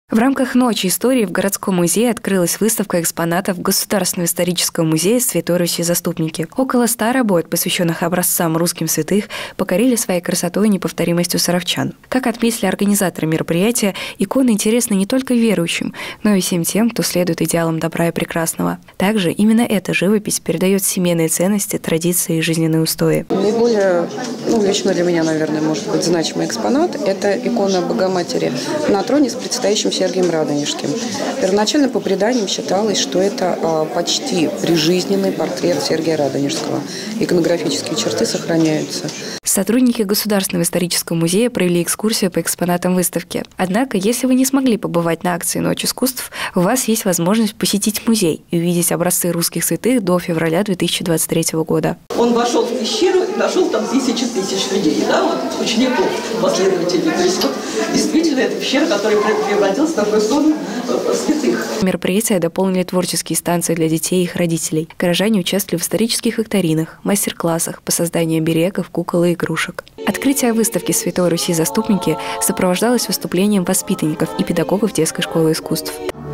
В рамках «Ночи истории» в городском музее открылась выставка экспонатов Государственного исторического музея Святой Руси Заступники. Около 100 работ, посвященных образцам русским святых, покорили своей красотой и неповторимостью саровчан. Как отметили организаторы мероприятия, иконы интересны не только верующим, но и всем тем, кто следует идеалам добра и прекрасного. Также именно эта живопись передает семейные ценности, традиции и жизненные устои. Наиболее, лично для меня, наверное, может быть значимый экспонат – это икона Богоматери на троне с предстоящим Сергием Радонежским. Первоначально по преданиям считалось, что это почти прижизненный портрет Сергия Радонежского. Иконографические черты сохраняются. Сотрудники Государственного исторического музея провели экскурсию по экспонатам выставки. Однако, если вы не смогли побывать на акции «Ночь искусств», у вас есть возможность посетить музей и увидеть образцы русских святых до февраля 2023 года. Он вошел в пещеру и нашел там тысячи людей, учеников, последователей. То есть действительно это пещера, которая превратилась в такой сон святых. Мероприятие дополнили творческие станции для детей и их родителей. Горожане участвовали в исторических викторинах, мастер-классах по созданию оберегов, кукол и игрушек. Открытие выставки Святой Руси Заступники сопровождалось выступлением воспитанников и педагогов детской школы искусств.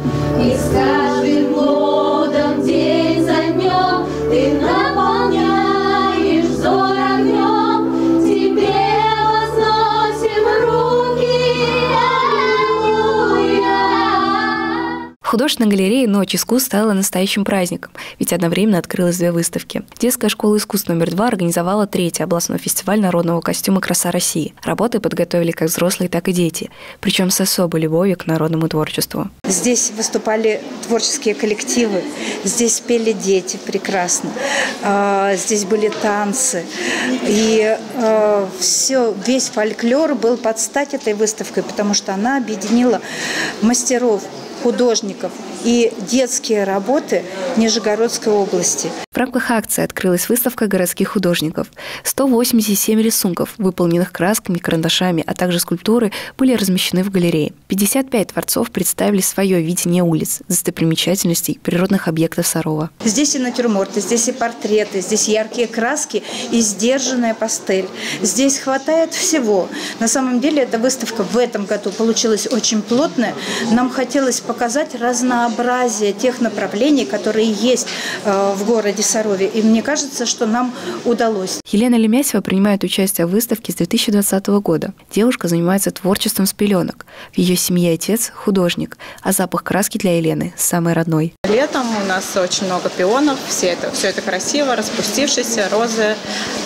Художественная галерея «Ночь искусств» стала настоящим праздником, ведь одновременно открылось 2 выставки. Детская школа искусств номер 2 организовала 3-й областной фестиваль народного костюма «Краса России». Работы подготовили как взрослые, так и дети, причем с особой любовью к народному творчеству. Здесь выступали творческие коллективы, здесь пели дети прекрасно, здесь были танцы. И весь фольклор был под стать этой выставкой, потому что она объединила мастеров, художников и детские работы Нижегородской области. В рамках акции открылась выставка городских художников. 187 рисунков, выполненных красками, карандашами, а также скульптуры, были размещены в галерее. 55 творцов представили свое видение улиц, достопримечательностей, природных объектов Сарова. Здесь и натюрморты, здесь и портреты, здесь яркие краски и сдержанная пастель. Здесь хватает всего. На самом деле эта выставка в этом году получилась очень плотная. Нам хотелось показать разнообразие тех направлений, которые есть в городе Сарове. И мне кажется, что нам удалось. Елена Лемясева принимает участие в выставке с 2020 года. Девушка занимается творчеством с пеленок. В ее семье отец – художник, а запах краски для Елены – самый родной. Летом у нас очень много пионов, все это красиво, распустившиеся, розы.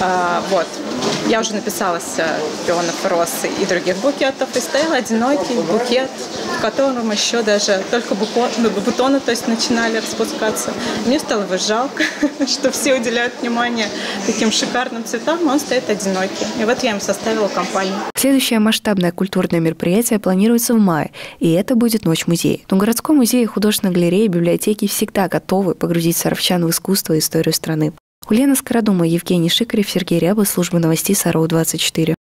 Я уже написалась пионов, роз и других букетов, и стоял одинокий букет, в котором еще даже только бутоны начинали распускаться. Мне стало его жалко, что все уделяют внимание таким шикарным цветам, он стоит одинокий. И вот я им составила компанию. Следующее масштабное культурное мероприятие планируется в мае, и это будет «Ночь музея». Но городской музей, художественная галерея и библиотеки всегда готовы погрузить саровчан в искусство и историю страны. Ульяна Скородума, Евгений Шикарев, Сергей Ряба, служба новостей Саров 24.